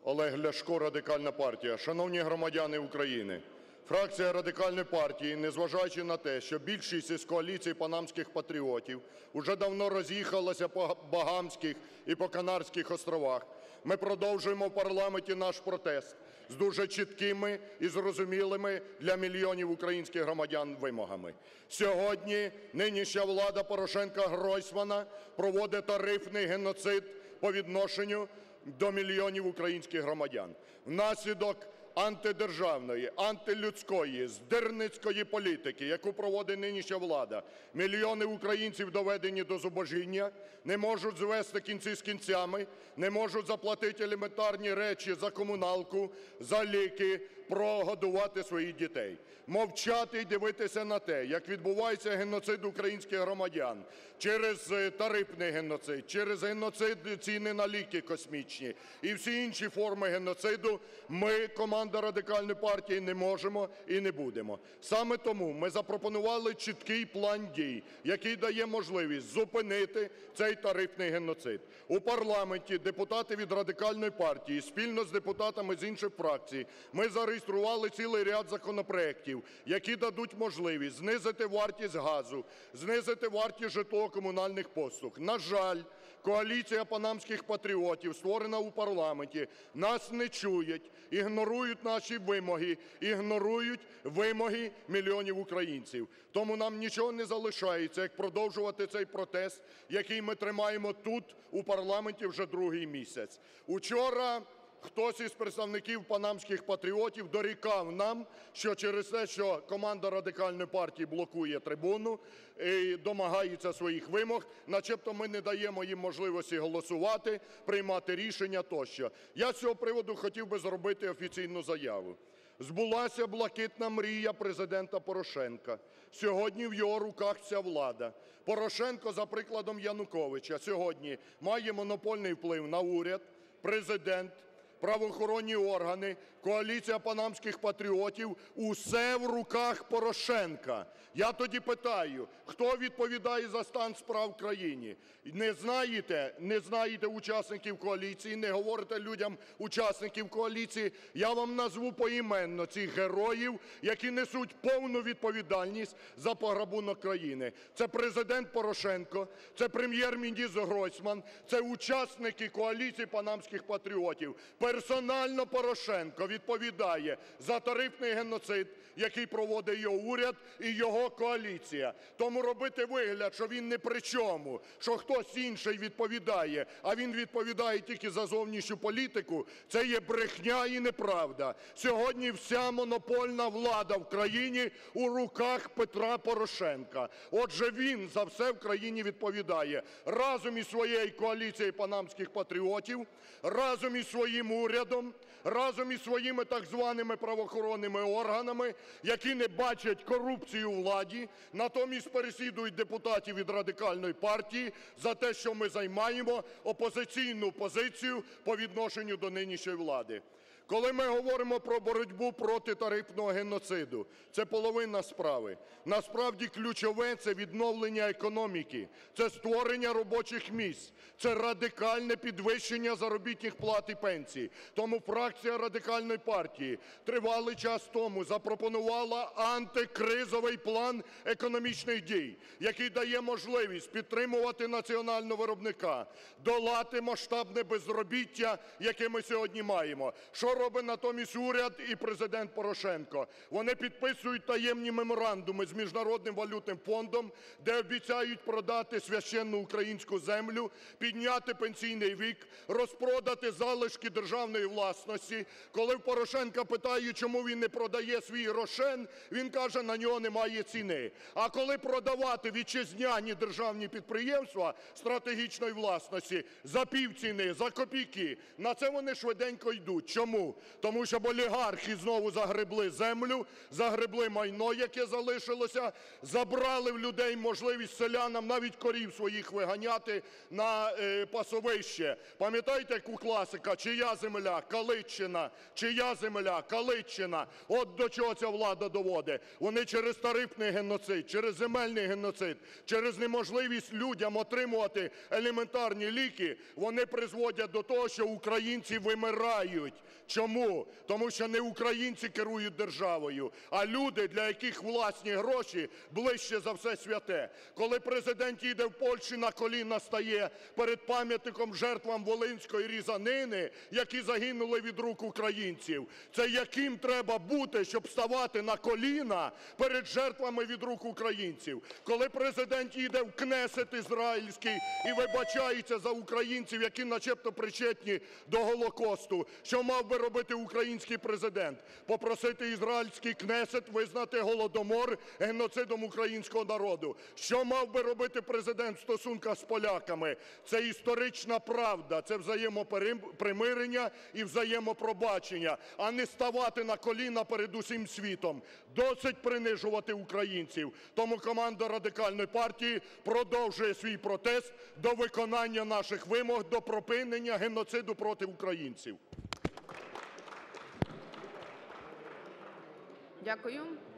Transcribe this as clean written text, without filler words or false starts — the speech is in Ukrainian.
Олег Ляшко, Радикальна партія. Шановні громадяни України, фракція Радикальної партії, незважаючи на те, що більшість із коаліції панамських патріотів уже давно роз'їхалася по Багамських і по Канарських островах, ми продовжуємо в парламенті наш протест з дуже чіткими і зрозумілими для мільйонів українських громадян вимогами. Сьогодні нинішня влада Порошенка-Гройсмана проводить тарифний геноцид по відношенню до мільйонів українських громадян. Внаслідок антидержавної, антилюдської, здирницької політики, яку проводить нинішня влада, мільйони українців доведені до зубожіння, не можуть звести кінці з кінцями, не можуть заплатити елементарні речі за комуналку, за ліки, прогодувати своїх дітей. Мовчати і дивитися на те, як відбувається геноцид українських громадян через тарифний геноцид, через геноцид ціни на ліки космічні і всі інші форми геноциду, ми, команда Радикальної партії, не можемо і не будемо. Саме тому ми запропонували чіткий план дій, який дає можливість зупинити цей тарифний геноцид. У парламенті депутати від Радикальної партії спільно з депутатами з інших фракцій ми зареєстрували цілий ряд законопроектів, які дадуть можливість знизити вартість газу, знизити вартість житлово-комунальних послуг. На жаль, коаліція панамських патріотів, створена у парламенті, нас не чують, ігнорують наші вимоги, ігнорують вимоги мільйонів українців. Тому нам нічого не залишається, як продовжувати цей протест, який ми тримаємо тут, у парламенті, вже другий місяць. Учора хтось із представників панамських патріотів дорікав нам, що через те, що команда Радикальної партії блокує трибуну і домагається своїх вимог, начебто ми не даємо їм можливості голосувати, приймати рішення тощо. Я з цього приводу хотів би зробити офіційну заяву. Збулася блакитна мрія Президента Порошенка. Сьогодні в його руках вся влада. Порошенко, за прикладом Януковича, сьогодні має монопольний вплив на уряд, Президент, правоохоронні органи, коаліція панамських патріотів – усе в руках Порошенка. Я тоді питаю, хто відповідає за стан справ в країні? Не знаєте учасників коаліції, не говорите людям учасників коаліції? Я вам назву поіменно цих героїв, які несуть повну відповідальність за пограбунок країни. Це Президент Порошенко, це Прем'єр-міністр Гройсман, це учасники коаліції панамських патріотів. Персонально Порошенко відповідає за тарифний геноцид, який проводить його уряд і його коаліція. Тому робити вигляд, що він ні при чому, що хтось інший відповідає, а він відповідає тільки за зовнішню політику, це є брехня і неправда. Сьогодні вся монопольна влада в країні у руках Петра Порошенка. Отже, він за все в країні відповідає. Разом із своєю коаліцією панамських патріотів, разом із своїм урядом, разом із своїми так званими правоохоронними органами, які не бачать корупцію у владі, натомість переслідують депутатів від Радикальної партії за те, що ми займаємо опозиційну позицію по відношенню до нинішньої влади. Коли ми говоримо про боротьбу проти тарифного геноциду, це половина справи. Насправді ключове – це відновлення економіки, це створення робочих місць, це радикальне підвищення заробітних плат і пенсій. Тому фракція Радикальної партії тривалий час тому запропонувала антикризовий план економічних дій, який дає можливість підтримувати національного виробника, долати масштабне безробіття, яке ми сьогодні маємо. Що робить натомість уряд і Президент Порошенко? Вони підписують таємні меморандуми з Міжнародним валютним фондом, де обіцяють продати священну українську землю, підняти пенсійний вік, розпродати залишки державної власності. Коли в Порошенка питають, чому він не продає свій Рошен, він каже, на нього немає ціни. А коли продавати вітчизняні державні підприємства стратегічної власності за півціни, за копійки, на це вони швиденько йдуть. Чому? Чому? Тому що олігархи знову загребли землю, загребли майно, яке залишилося, забрали в людей можливість селянам навіть корів своїх виганяти на пасовище. Пам'ятаєте, як у класика: чия земля? Калитчина. Чия земля? Калитчина. От до чого ця влада доводить. Вони через тарифний геноцид, через земельний геноцид, через неможливість людям отримувати елементарні ліки, вони призводять до того, що українці вимирають. Чому? Тому що не українці керують державою, а люди, для яких власні гроші ближче за все святе. Коли Президент їде в Польщу, на коліна стає перед пам'ятником жертвам Волинської різанини, які загинули від рук українців. Це яким треба бути, щоб ставати на коліна перед жертвами від рук українців? Коли Президент їде в Кнесет ізраїльський і вибачається за українців, які начебто причетні до Голокосту, що мав би робити український Президент? Попросити ізраїльський Кнесет визнати Голодомор геноцидом українського народу. Що мав би робити Президент в стосунках з поляками? Це історична правда, це взаємопримирення і взаємопробачення, а не ставати на коліна перед усім світом. Досить принижувати українців. Тому команда Радикальної партії продовжує свій протест до виконання наших вимог, до припинення геноциду проти українців. Дякую.